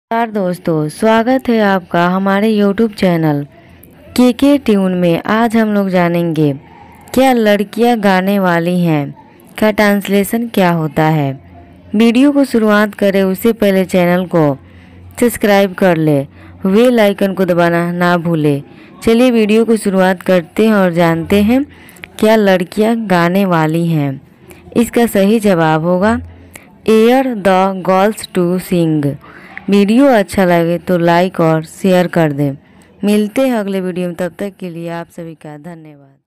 नमस्कार दोस्तों, स्वागत है आपका हमारे YouTube चैनल के ट्यून में। आज हम लोग जानेंगे क्या लड़कियां गाने वाली हैं का ट्रांसलेशन क्या होता है। वीडियो को शुरुआत करें उससे पहले चैनल को सब्सक्राइब कर ले, बेल आइकन को दबाना ना भूले। चलिए वीडियो को शुरुआत करते हैं और जानते हैं क्या लड़कियां गाने वाली हैं। इसका सही जवाब होगा air the girls to sing. Video अच्छा लगे तो लाइक और शेयर कर दें। मिलते हैं अगले वीडियो में, तब तक के लिए आप सभी का धन्यवाद।